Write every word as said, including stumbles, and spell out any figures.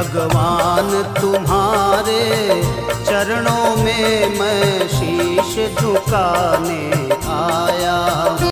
भगवान तुम्हारे चरणों में मैं शीश झुकाने आया।